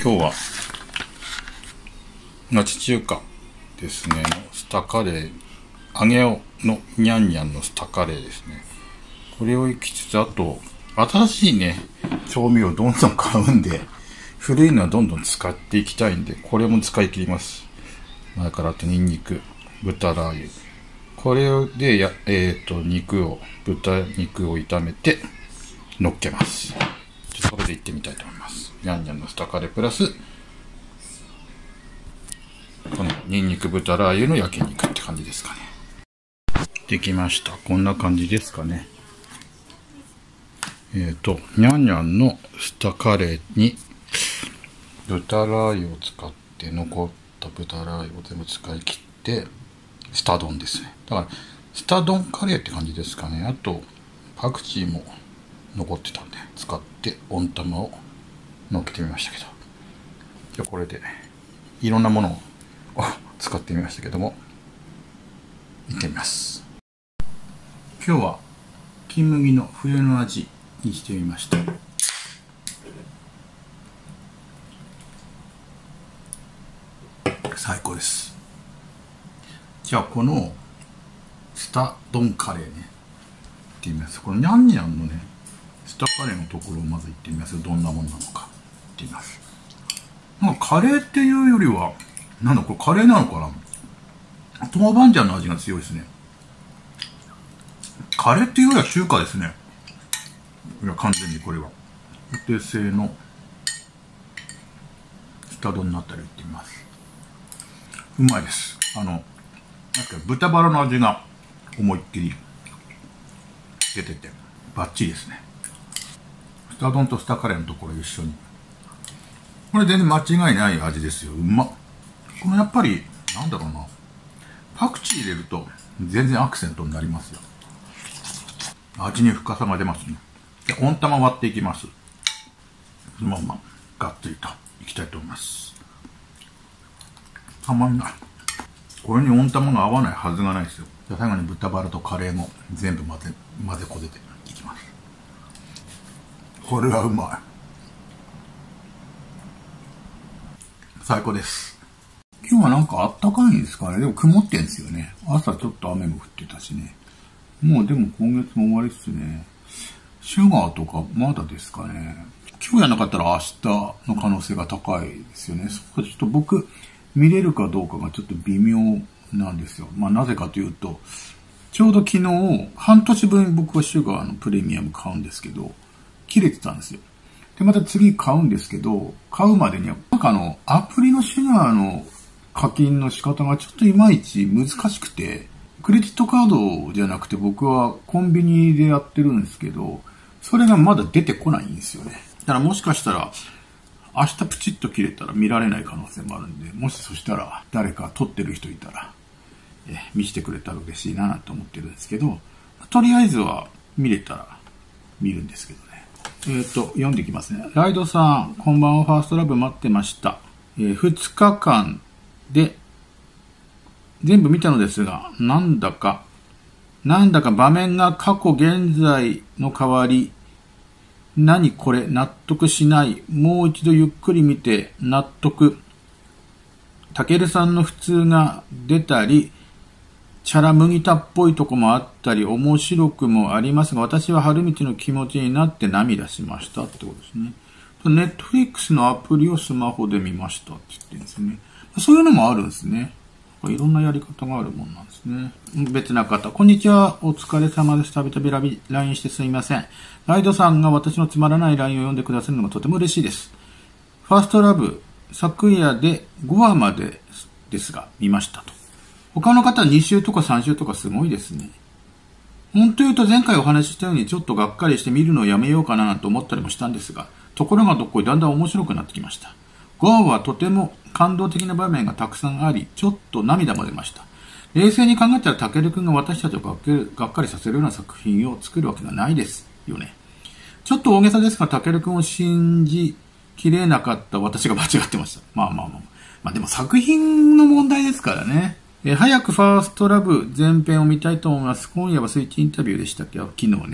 今日はガチ中華ですね、スタカレー、揚げのニャンニャンのスタカレーですね。これをいきつつ、あと新しいね調味料をどんどん買うんで、古いのはどんどん使っていきたいんで、これも使い切ります。前からあとニンニク、豚ラー油、これで豚肉を炒めて乗っけます。それでいってみたいと思います。ニャンニャンのスタカレープラスこのニンニク豚ラー油の焼肉って感じですかね。できました。こんな感じですかね。ニャンニャンのスタカレーに豚ラー油を使って残った豚ラー油を全部使い切ってスタ丼ですね。だからスタ丼カレーって感じですかね。あとパクチーも残ってたんで使って温玉をのっけてみましたけど、じゃあこれでいろんなものを使ってみましたけども、いってみます。今日は金麦の冬の味にしてみました。最高です。じゃあこのスタ丼カレーね、いってみます。このニャンニャンのねスタカレーのところをまずいってみます。どんなものなのかいってみます。なんかカレーっていうよりはなんだこれカレーなのかな。豆板醤の味が強いですね。カレーっていうよりは中華ですね。いや完全にこれはお手製のスタ丼になったりいってみます。うまいです。なんか豚バラの味が思いっきり出ててバッチリですね。スタ丼とスタカレーのところ一緒に、これ全然間違いない味ですよ。うまっ。このやっぱりなんだろうな、パクチー入れると全然アクセントになりますよ。味に深さが出ますね。で温玉割っていきます。そのままがっつりといきたいと思います。たまんない。これに温玉が合わないはずがないですよ。じゃあ最後に豚バラとカレーも全部混ぜこぜていきます。これはうまい。最高です。今日はなんかあったかいんですかね。でも曇ってんですよね。朝ちょっと雨も降ってたしね。もうでも今月も終わりっすね。シュガーとかまだですかね。今日やなかったら明日の可能性が高いですよね。そこでちょっと僕見れるかどうかがちょっと微妙なんですよ。まあなぜかというと、ちょうど昨日半年分僕はシュガーのプレミアム買うんですけど、切れてたんですよ。で、また次買うんですけど、買うまでには、なんかアプリのシュガーの課金の仕方がちょっといまいち難しくて、クレジットカードじゃなくて僕はコンビニでやってるんですけど、それがまだ出てこないんですよね。だからもしかしたら、明日プチッと切れたら見られない可能性もあるんで、もしそしたら誰か撮ってる人いたら、見せてくれたら嬉しいなと思ってるんですけど、とりあえずは見れたら見るんですけどね。読んでいきますね。ライドさん、こんばんは。ファーストラブ待ってました。2日間で全部見たのですが、なんだか場面が過去現在の代わり、何これ納得しない。もう一度ゆっくり見て納得。たけるさんの普通が出たり、チャラ麦田っぽいとこもあったり、面白くもありますが、私は春道の気持ちになって涙しましたってことですね。ネットフリックスのアプリをスマホで見ましたって言ってるんですね。そういうのもあるんですね。いろんなやり方があるもんなんですね。別な方、こんにちは。お疲れ様です。たびたびLINE してすみません。ライドさんが私のつまらない LINE を読んでくださるのがとても嬉しいです。ファーストラブ、昨夜で5話までですが、見ましたと。他の方は2週とか3週とかすごいですね。本当言うと前回お話ししたようにちょっとがっかりして見るのをやめようかななんて思ったりもしたんですが、ところがどっこいだんだん面白くなってきました。5話はとても感動的な場面がたくさんあり、ちょっと涙も出ました。冷静に考えたら、たけるくんが私たちをがっかりさせるような作品を作るわけがないですよね。ちょっと大げさですが、たけるくんを信じきれなかった私が間違ってました。まあでも作品の問題ですからね。早くファーストラブ前編を見たいと思います。今夜はスイッチインタビューでしたっけ、昨日ね。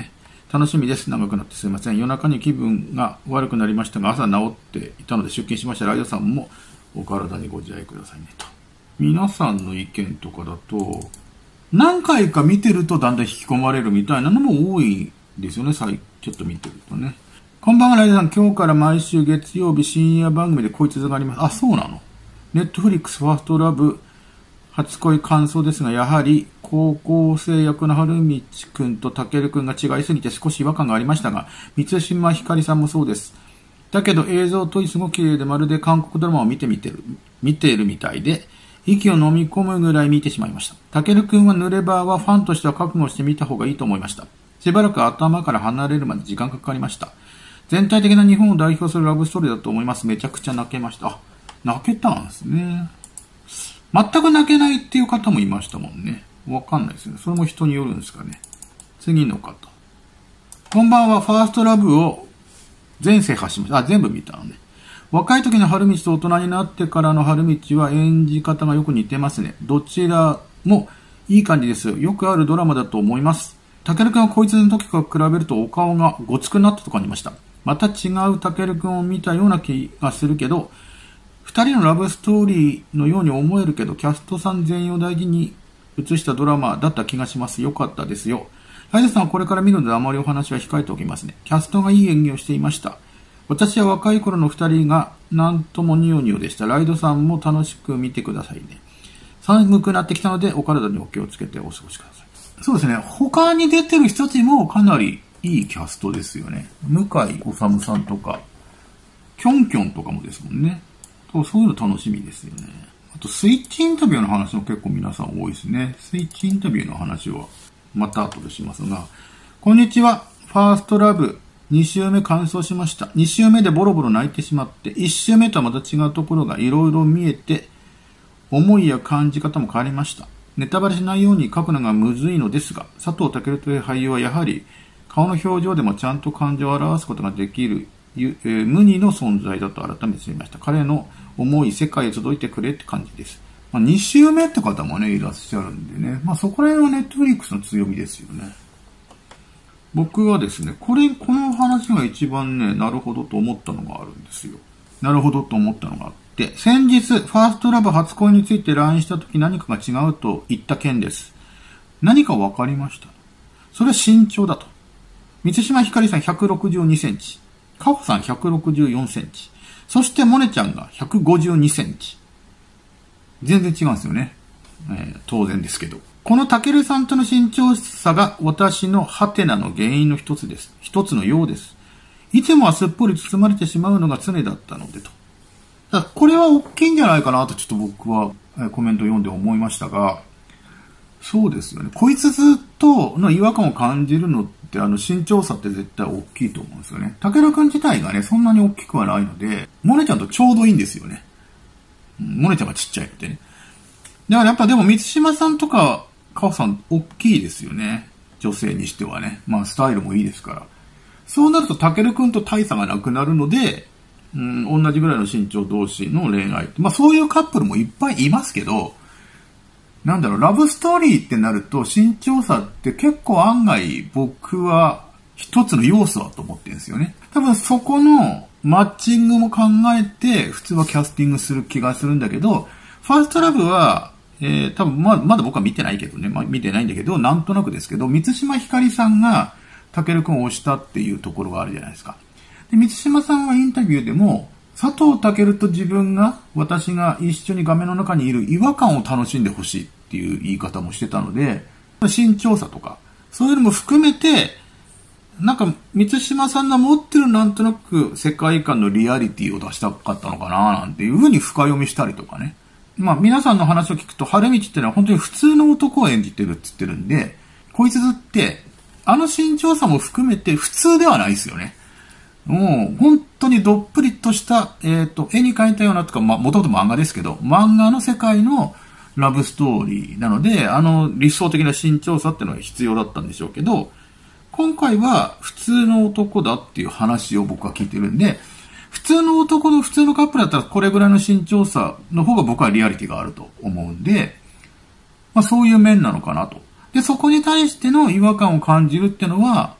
楽しみです。長くなってすいません。夜中に気分が悪くなりましたが、朝治っていたので出勤しました。ライドさんもお体にご自愛くださいねと。皆さんの意見とかだと、何回か見てるとだんだん引き込まれるみたいなのも多いですよね。ちょっと見てるとね。こんばんは、ライドさん。今日から毎週月曜日深夜番組でこいつがあります。あ、そうなの。ネットフリックスファーストラブ初恋感想ですが、やはり高校生役の春道くんとたけるくんが違いすぎて少し違和感がありましたが、満島ひかりさんもそうです。だけど映像とすごく綺麗で、まるで韓国ドラマを見ているみたいで、息を飲み込むぐらい見てしまいました。たけるくんは濡れ場はファンとしては覚悟して見た方がいいと思いました。しばらく頭から離れるまで時間がかかりました。全体的な日本を代表するラブストーリーだと思います。めちゃくちゃ泣けました。あ、泣けたんですね。全く泣けないっていう方もいましたもんね。わかんないですね。それも人によるんですかね。次の方。こんばんは、ファーストラブを全制覇しました。あ、全部見たのね。若い時の春道と大人になってからの春道は演じ方がよく似てますね。どちらもいい感じですよ。よくあるドラマだと思います。たけるくんはこいつの時から比べるとお顔がごつくなったと感じました。また違うたけるくんを見たような気がするけど、二人のラブストーリーのように思えるけど、キャストさん全員を大事に映したドラマだった気がします。よかったですよ。ライドさんはこれから見るのであまりお話は控えておきますね。キャストがいい演技をしていました。私は若い頃の二人がなんともニヨニヨでした。ライドさんも楽しく見てくださいね。寒くなってきたのでお体にお気をつけてお過ごしください。そうですね。他に出てる人たちもかなりいいキャストですよね。向井理さんとか、キョンキョンとかもですもんね。そういうの楽しみですよね。あと、スイッチインタビューの話も結構皆さん多いですね。スイッチインタビューの話はまた後でしますが、こんにちは。ファーストラブ2週目完走しました。2週目でボロボロ泣いてしまって、1週目とはまた違うところがいろいろ見えて、思いや感じ方も変わりました。ネタバレしないように書くのがむずいのですが、佐藤健という俳優はやはり顔の表情でもちゃんと感情を表すことができる無二の存在だと改めて知りました。彼の思い、世界へ届いてくれって感じです。2週目って方もね、いらっしゃるんでね。そこら辺はネットフリックスの強みですよね。僕はですね、この話が一番ね、なるほどと思ったのがあるんですよ。なるほどと思ったのがあって、先日、ファーストラブ初恋について LINE したとき何かが違うと言った件です。何か分かりました。それは身長だと。満島ひかりさん162センチ。カホさん164センチ。そしてモネちゃんが152センチ。全然違うんですよね。当然ですけど。このタケルさんとの身長差が私のハテナの原因の一つです。一つのようです。いつもはすっぽり包まれてしまうのが常だったのでと。だからこれは大きいんじゃないかなとちょっと僕はコメント読んで思いましたが、そうですよね。こいつずっとの違和感を感じるのって身長差って絶対大きいと思うんですよね。タケルくん自体がね、そんなに大きくはないので、モネちゃんとちょうどいいんですよね。モネちゃんがちっちゃいってね。だからやっぱでも満島さんとかカホさん大きいですよね。女性にしてはね。スタイルもいいですから。そうなるとタケルくんと大差がなくなるので、同じぐらいの身長同士の恋愛。そういうカップルもいっぱいいますけど、ラブストーリーってなると身長差って結構案外僕は一つの要素だと思ってるんですよね。多分そこのマッチングも考えて普通はキャスティングする気がするんだけど、ファーストラブは、多分まだ僕は見てないけどね、見てないんだけど、なんとなくですけど、満島ひかりさんがタケルくんを推したっていうところがあるじゃないですか。で、満島さんはインタビューでも、佐藤健と私が一緒に画面の中にいる違和感を楽しんでほしいっていう言い方もしてたので、身長差とか、そういうのも含めて、満島さんが持ってるなんとなく世界観のリアリティを出したかったのかななんていう風に深読みしたりとかね。皆さんの話を聞くと、春道ってのは本当に普通の男を演じてるって言ってるんで、こいつって、身長差も含めて普通ではないですよね。もう、本当にどっぷりとした、絵に描いたようなとか、もともと漫画ですけど、漫画の世界のラブストーリーなので、理想的な身長差っていうのは必要だったんでしょうけど、今回は普通の男だっていう話を僕は聞いてるんで、普通の男の普通のカップルだったらこれぐらいの身長差の方が僕はリアリティがあると思うんで、そういう面なのかなと。で、そこに対しての違和感を感じるっていうのは、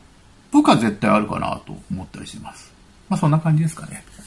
僕は絶対あるかなと思ったりします。まあそんな感じですかね。